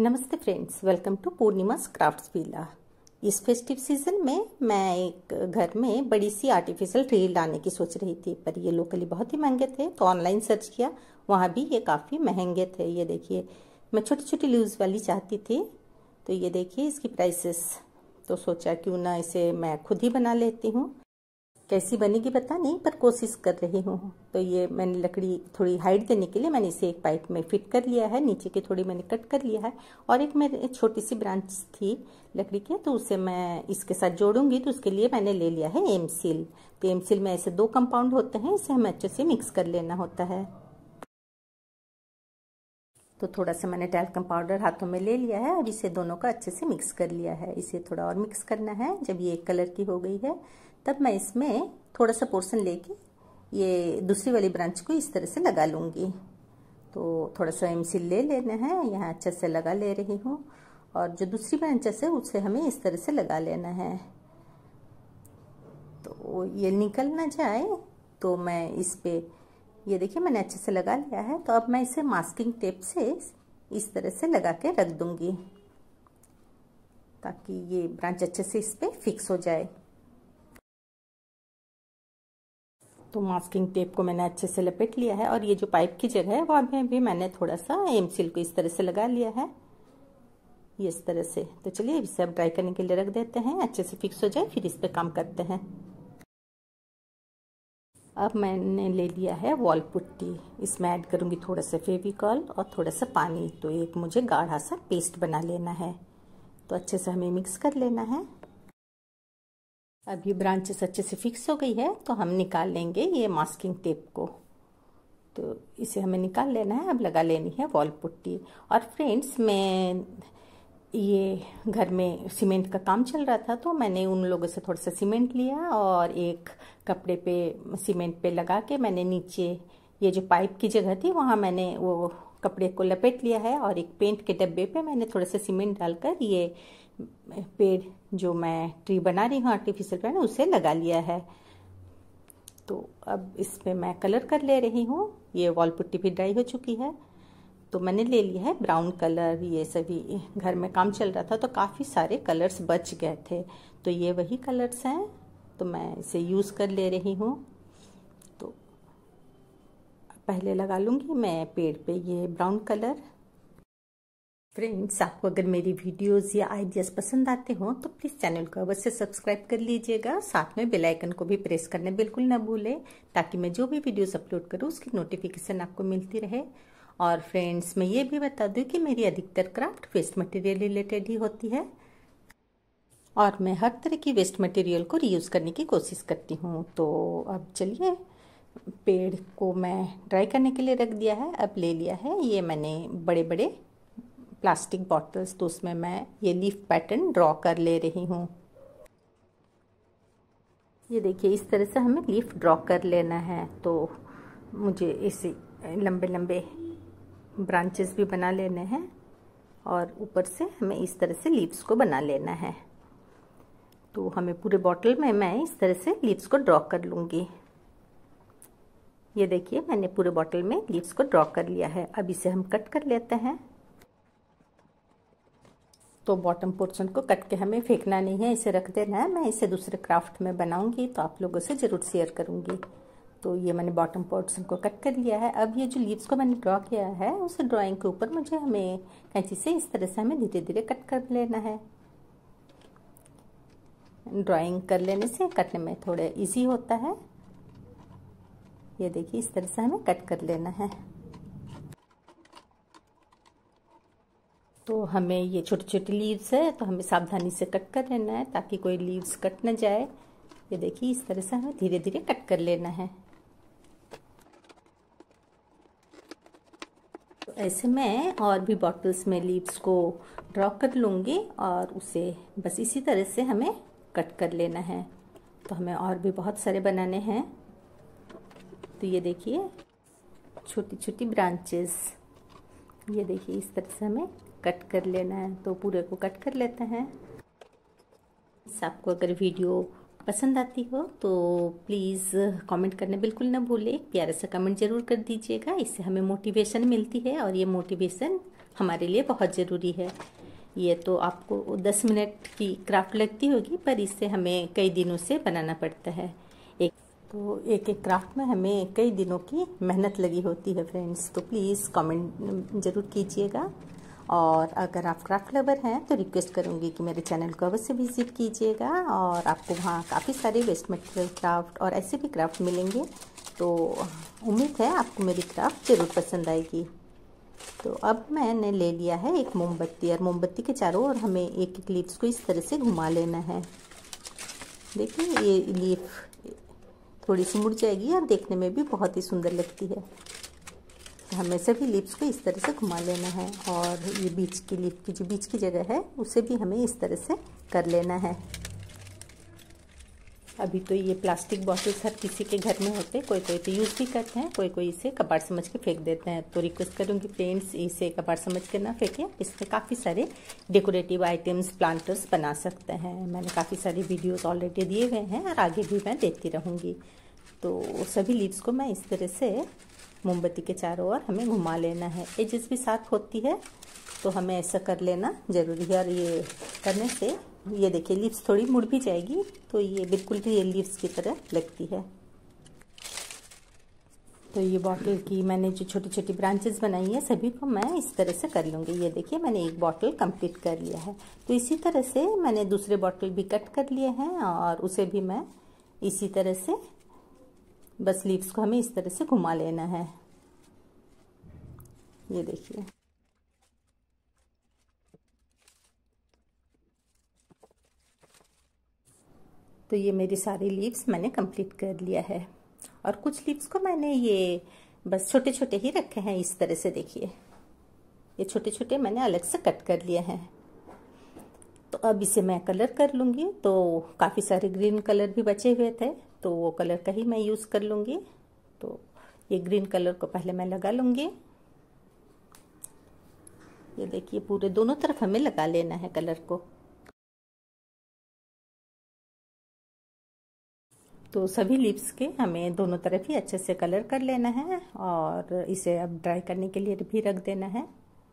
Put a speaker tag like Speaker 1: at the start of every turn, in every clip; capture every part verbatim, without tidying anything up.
Speaker 1: नमस्ते friends, welcome to Purnima's crafts villa. इस festive season में मैं एक घर में बड़ी सी आर्टिफिशियल ट्री लाने की सोच रही थी, पर ये लोकली बहुत ही महंगे थे तो ऑनलाइन सर्च किया, वहाँ भी ये काफ़ी महंगे थे। ये देखिए, मैं छोटी छोटी लीव्स वाली चाहती थी, तो ये देखिए इसकी प्राइसेस। तो सोचा क्यों ना इसे मैं खुद ही बना लेती हूँ। कैसी बनेगी पता नहीं, पर कोशिश कर रही हूँ। तो ये मैंने लकड़ी थोड़ी हाइट देने के लिए मैंने इसे एक पाइप में फिट कर लिया है, नीचे की थोड़ी मैंने कट कर लिया है, और एक मेरे छोटी सी ब्रांच थी लकड़ी के, तो उसे मैं इसके साथ जोड़ूंगी। तो उसके लिए मैंने ले लिया है एम सील। तो एम सील में ऐसे दो कंपाउंड होते हैं, इसे हमें अच्छे से मिक्स कर लेना होता है। तो थोड़ा सा मैंने टैल्कम पाउडर हाथों में ले लिया है, अब इसे दोनों का अच्छे से मिक्स कर लिया है। इसे थोड़ा और मिक्स करना है। जब ये एक कलर की हो गई है तब मैं इसमें थोड़ा सा पोर्शन लेके ये दूसरी वाली ब्रांच को इस तरह से लगा लूँगी। तो थोड़ा सा एम सील ले लेना है, यहाँ अच्छे से लगा ले रही हूँ, और जो दूसरी ब्रांच है उसे हमें इस तरह से लगा लेना है। तो ये निकल ना जाए, तो मैं इस पे ये देखिए मैंने अच्छे से लगा लिया है। तो अब मैं इसे मास्किंग टेप से इस तरह से लगा के रख दूंगी, ताकि ये ब्रांच अच्छे से इस पे फिक्स हो जाए। तो मास्किंग टेप को मैंने अच्छे से लपेट लिया है, और ये जो पाइप की जगह है वहाँ में भी मैंने थोड़ा सा एम सील को इस तरह से लगा लिया है, ये इस तरह से। तो चलिए इसे अब ड्राई करने के लिए रख देते हैं, अच्छे से फिक्स हो जाए, फिर इस पे काम करते हैं। अब मैंने ले लिया है वॉल पुट्टी, इसमें ऐड करूँगी थोड़ा सा फेविकॉल और थोड़ा सा पानी। तो एक मुझे गाढ़ा सा पेस्ट बना लेना है, तो अच्छे से हमें मिक्स कर लेना है। अब ये ब्रांचेस अच्छे से फिक्स हो गई है, तो हम निकाल लेंगे ये मास्किंग टेप को। तो इसे हमें निकाल लेना है, अब लगा लेनी है वॉल पुट्टी। और फ्रेंड्स, मैं ये घर में सीमेंट का काम चल रहा था, तो मैंने उन लोगों से थोड़ा सा सीमेंट लिया और एक कपड़े पे सीमेंट पे लगा के मैंने नीचे ये जो पाइप की जगह थी वहाँ मैंने वो कपड़े को लपेट लिया है, और एक पेंट के डब्बे पे मैंने थोड़ा सा सीमेंट डालकर ये पेड़ जो मैं ट्री बना रही हूँ आर्टिफिशियल पेड़ उसे लगा लिया है। तो अब इस पे मैं कलर कर ले रही हूँ। ये वॉल पुट्टी भी ड्राई हो चुकी है, तो मैंने ले लिया है ब्राउन कलर। ये सभी घर में काम चल रहा था तो काफ़ी सारे कलर्स बच गए थे, तो ये वही कलर्स हैं, तो मैं इसे यूज़ कर ले रही हूँ। तो पहले लगा लूँगी मैं पेड़ पे ये ब्राउन कलर। फ्रेंड्स, आपको अगर मेरी वीडियोस या आइडियाज़ पसंद आते हो तो प्लीज़ चैनल को अवश्य सब्सक्राइब कर लीजिएगा, साथ में बेल आइकन को भी प्रेस करना बिल्कुल ना भूलें, ताकि मैं जो भी वीडियोस अपलोड करूँ उसकी नोटिफिकेशन आपको मिलती रहे। और फ्रेंड्स, मैं ये भी बता दूं कि मेरी अधिकतर क्राफ्ट वेस्ट मटेरियल रिलेटेड ही होती है, और मैं हर तरह की वेस्ट मटेरियल को रीयूज़ करने की कोशिश करती हूँ। तो अब चलिए, पेड़ को मैं ड्राई करने के लिए रख दिया है। अब ले लिया है ये मैंने बड़े बड़े प्लास्टिक बॉटल्स, तो उसमें मैं ये लीफ पैटर्न ड्रॉ कर ले रही हूँ। ये देखिए इस तरह से हमें लीफ ड्रॉ कर लेना है। तो मुझे इसे लंबे लंबे ब्रांचेस भी बना लेने हैं, और ऊपर से हमें इस तरह से लीव्स को बना लेना है। तो हमें पूरे बॉटल में मैं इस तरह से लीव्स को ड्रॉ कर लूँगी। ये देखिए मैंने पूरे बॉटल में लीव्स को ड्रॉ कर लिया है। अब इसे हम कट कर लेते हैं। तो बॉटम पोर्शन को कट के हमें फेंकना नहीं है, इसे रख देना है। मैं इसे दूसरे क्राफ्ट में बनाऊंगी तो आप लोगों से ज़रूर शेयर करूंगी। तो ये मैंने बॉटम पोर्शन को कट कर लिया है। अब ये जो लीव्स को मैंने ड्रॉ किया है उस ड्राइंग के ऊपर मुझे हमें कैंची से इस तरह से हमें धीरे धीरे कट कर लेना है। ड्राइंग कर लेने से कटने में थोड़ा इजी होता है। ये देखिए इस तरह से हमें कट कर लेना है। तो हमें ये छोटी छोटी लीव्स है, तो हमें सावधानी से कट कर लेना है ताकि कोई लीव्स कट न जाए। ये देखिए इस तरह से हमें धीरे धीरे कट कर लेना है। तो ऐसे मैं और भी बॉटल्स में लीव्स को ड्रॉ कर लूँगी, और उसे बस इसी तरह से हमें कट कर लेना है। तो हमें और भी बहुत सारे बनाने हैं। तो ये देखिए छोटी छोटी ब्रांचेस, ये देखिए इस तरह से हमें कट कर लेना है। तो पूरे को कट कर लेते हैं। आपको अगर वीडियो पसंद आती हो तो प्लीज़ कमेंट करना बिल्कुल ना भूलें, प्यारा सा कमेंट ज़रूर कर दीजिएगा, इससे हमें मोटिवेशन मिलती है, और ये मोटिवेशन हमारे लिए बहुत ज़रूरी है। ये तो आपको दस मिनट की क्राफ्ट लगती होगी, पर इससे हमें कई दिनों से बनाना पड़ता है। एक तो एक एक क्राफ्ट में हमें कई दिनों की मेहनत लगी होती है फ्रेंड्स। तो प्लीज़ कमेंट ज़रूर कीजिएगा, और अगर आप क्राफ्ट लवर हैं तो रिक्वेस्ट करूँगी कि मेरे चैनल को अवश्य विज़िट कीजिएगा, और आपको वहाँ काफ़ी सारे वेस्ट मटेरियल क्राफ्ट और ऐसे भी क्राफ्ट मिलेंगे। तो उम्मीद है आपको मेरी क्राफ्ट ज़रूर पसंद आएगी। तो अब मैंने ले लिया है एक मोमबत्ती, और मोमबत्ती के चारों ओर हमें एक एक लीव्स को इस तरह से घुमा लेना है। देखिए ये लीफ थोड़ी सी मुड़ जाएगी और देखने में भी बहुत ही सुंदर लगती है। हमें सभी लीव्स को इस तरह से घुमा लेना है, और ये बीच की लीफ की जो बीच की जगह है उसे भी हमें इस तरह से कर लेना है। अभी तो ये प्लास्टिक बॉटल्स हर किसी के घर में होते हैं, कोई कोई तो यूज़ भी करते हैं, कोई कोई इसे कबाड़ समझ के फेंक देते हैं। तो रिक्वेस्ट करूँगी फ्रेंड्स, इसे कबाड़ समझ के ना फेंकें। इसमें काफ़ी सारे डेकोरेटिव आइटम्स, प्लांटर्स बना सकते हैं। मैंने काफ़ी सारी वीडियोस ऑलरेडी दिए हुए हैं, और आगे भी मैं देती रहूँगी। तो सभी लीव्स को मैं इस तरह से मोमबत्ती के चारों ओर हमें घुमा लेना है। एजेस भी साथ होती है तो हमें ऐसा कर लेना ज़रूरी है, और ये करने से ये देखिए लीव्स थोड़ी मुड़ भी जाएगी, तो ये बिल्कुल रियल लीव्स की तरह लगती है। तो ये बॉटल की मैंने जो छोटी छोटी ब्रांचेस बनाई है सभी को मैं इस तरह से कर लूँगी। ये देखिए मैंने एक बॉटल कंप्लीट कर लिया है। तो इसी तरह से मैंने दूसरे बॉटल भी कट कर लिए हैं, और उसे भी मैं इसी तरह से बस लीव्स को हमें इस तरह से घुमा लेना है। ये देखिए तो ये मेरी सारी लीव्स मैंने कंप्लीट कर लिया है, और कुछ लीव्स को मैंने ये बस छोटे छोटे ही रखे हैं इस तरह से। देखिए ये छोटे छोटे मैंने अलग से कट कर लिए हैं। तो अब इसे मैं कलर कर लूँगी। तो काफ़ी सारे ग्रीन कलर भी बचे हुए थे, तो वो कलर का ही मैं यूज़ कर लूँगी। तो ये ग्रीन कलर को पहले मैं लगा लूँगी। ये देखिए पूरे दोनों तरफ हमें लगा लेना है कलर को। तो सभी लीव्स के हमें दोनों तरफ ही अच्छे से कलर कर लेना है, और इसे अब ड्राई करने के लिए भी रख देना है।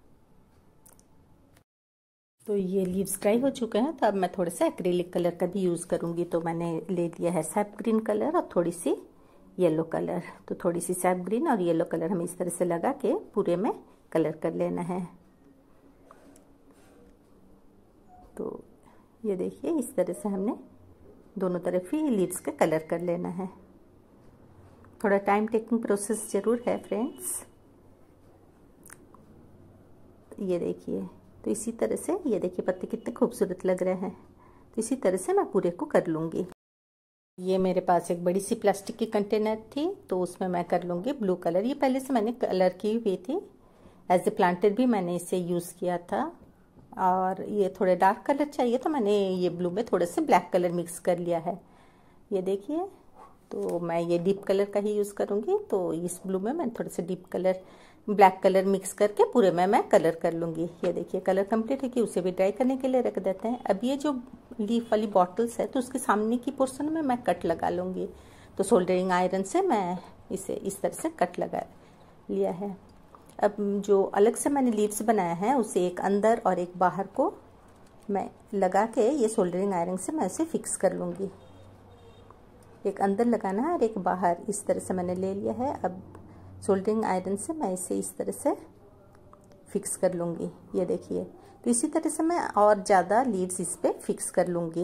Speaker 1: तो ये लीव्स ड्राई हो चुके हैं, तो अब मैं थोड़ा सा एक्रेलिक कलर का भी यूज़ करूँगी। तो मैंने ले लिया है सैप ग्रीन कलर और थोड़ी सी येलो कलर। तो थोड़ी सी सैप ग्रीन और येलो कलर हमें इस तरह से लगा के पूरे में कलर कर लेना है। तो ये देखिए इस तरह से हमने दोनों तरफ ही लीव्स का कलर कर लेना है। थोड़ा टाइम टेकिंग प्रोसेस ज़रूर है फ्रेंड्स। ये देखिए तो इसी तरह से ये देखिए पत्ते कितने खूबसूरत लग रहे हैं। तो इसी तरह से मैं पूरे को कर लूँगी। ये मेरे पास एक बड़ी सी प्लास्टिक की कंटेनर थी, तो उसमें मैं कर लूँगी ब्लू कलर। ये पहले से मैंने कलर की हुई थी, एज ए प्लांटर भी मैंने इसे यूज़ किया था। और ये थोड़े डार्क कलर चाहिए तो मैंने ये ब्लू में थोड़े से ब्लैक कलर मिक्स कर लिया है। ये देखिए तो मैं ये डीप कलर का ही यूज़ करूँगी। तो इस ब्लू में मैं थोड़े से deep colour black colour mix करके पूरे में मैं कलर कर लूँगी। ये देखिए कलर कंप्लीट है कि उसे भी ड्राई करने के लिए रख देते हैं। अब ये जो लीफ वाली बॉटल्स है तो उसके सामने की पोर्शन में मैं कट लगा लूँगी। तो सोल्डरिंग आयरन से मैं इसे इस तरह से कट लगा लिया है। अब जो अलग से मैंने लीव्स बनाया है उसे एक अंदर और एक बाहर को मैं लगा के ये सोल्डरिंग आयरन से मैं इसे फिक्स कर लूँगी। एक अंदर लगाना है और एक बाहर, इस तरह से मैंने ले लिया है। अब सोल्डरिंग आयरन से मैं इसे इस तरह से फिक्स कर लूँगी। ये देखिए तो इसी तरह से मैं और ज़्यादा लीव्स इस पर फिक्स कर लूँगी।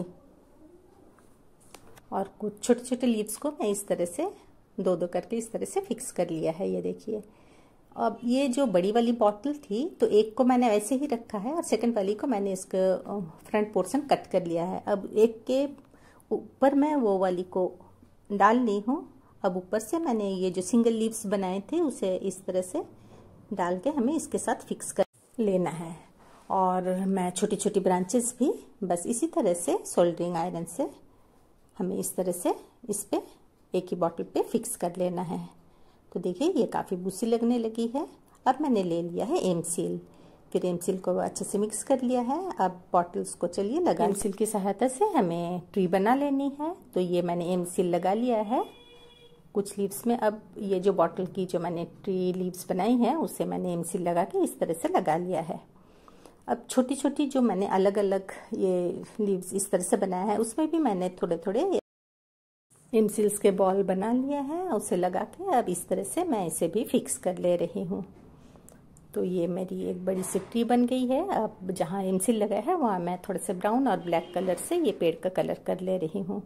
Speaker 1: और कुछ छोटे छोटे लीव्स को मैं इस तरह से दो दो करके इस तरह से फिक्स कर लिया है। ये देखिए अब ये जो बड़ी वाली बॉटल थी तो एक को मैंने ऐसे ही रखा है और सेकंड वाली को मैंने इसका फ्रंट पोर्शन कट कर लिया है। अब एक के ऊपर मैं वो वाली को डाल ली हूँ। अब ऊपर से मैंने ये जो सिंगल लीव्स बनाए थे उसे इस तरह से डाल के हमें इसके साथ फिक्स कर लेना है। और मैं छोटी छोटी ब्रांचेस भी बस इसी तरह से सोल्डरिंग आयरन से हमें इस तरह से इस पे एक ही बॉटल पे फिक्स कर लेना है। तो देखिए ये काफ़ी बूसी लगने लगी है। अब मैंने ले लिया है एम सील, फिर एम सील को अच्छे से मिक्स कर लिया है। अब बॉटल्स को चलिए लगा, एम सील की सहायता से हमें ट्री बना लेनी है। तो ये मैंने एम सील लगा लिया है। कुछ लीव्स में अब ये जो बॉटल की जो मैंने ट्री लीव्स बनाई हैं उसे मैंने एम सील लगा के इस तरह से लगा लिया है। अब छोटी छोटी जो मैंने अलग अलग ये लीव्स इस तरह से बनाया है उसमें भी मैंने थोड़े थोड़े एम सील्स के बॉल बना लिया है, उसे लगा के अब इस तरह से मैं इसे भी फिक्स कर ले रही हूँ। तो ये मेरी एक बड़ी सी ट्री बन गई है। अब जहाँ एम सील लगा है वहाँ मैं थोड़े से ब्राउन और ब्लैक कलर से ये पेड़ का कलर कर ले रही हूँ।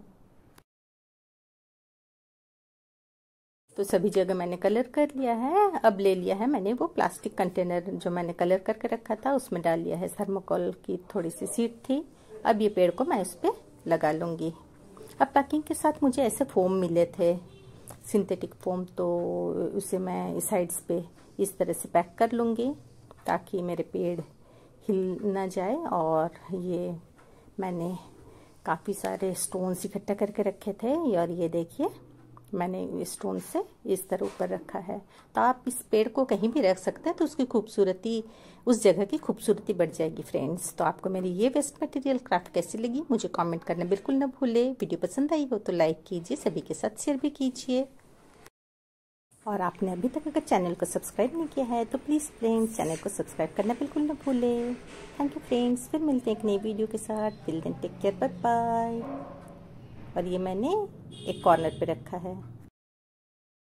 Speaker 1: तो सभी जगह मैंने कलर कर लिया है। अब ले लिया है मैंने वो प्लास्टिक कंटेनर जो मैंने कलर करके रखा था, उसमें डाल लिया है थर्मोकोल की थोड़ी सी शीट थी। अब ये पेड़ को मैं उस पर लगा लूँगी। अब पैकिंग के साथ मुझे ऐसे फोम मिले थे, सिंथेटिक फोम, तो उसे मैं इस साइड्स पे इस तरह से पैक कर लूँगी ताकि मेरे पेड़ हिल ना जाए। और ये मैंने काफ़ी सारे स्टोन्स इकट्ठा करके रखे थे और ये देखिए मैंने स्टोन से इस तरह ऊपर रखा है। तो आप इस पेड़ को कहीं भी रख सकते हैं तो उसकी खूबसूरती, उस जगह की खूबसूरती बढ़ जाएगी फ्रेंड्स। तो आपको मेरी ये वेस्ट मटेरियल क्राफ्ट कैसी लगी मुझे कमेंट करना बिल्कुल ना भूले। वीडियो पसंद आई हो तो लाइक कीजिए, सभी के साथ शेयर भी कीजिए। और आपने अभी तक अगर चैनल को सब्सक्राइब नहीं किया है तो प्लीज़ फ्रेंड्स चैनल को सब्सक्राइब करना बिल्कुल ना भूले। थैंक यू फ्रेंड्स, फिर मिलते हैं एक नई वीडियो के साथ। Till then take care, bye bye. और ये मैंने एक कॉर्नर पे रखा है।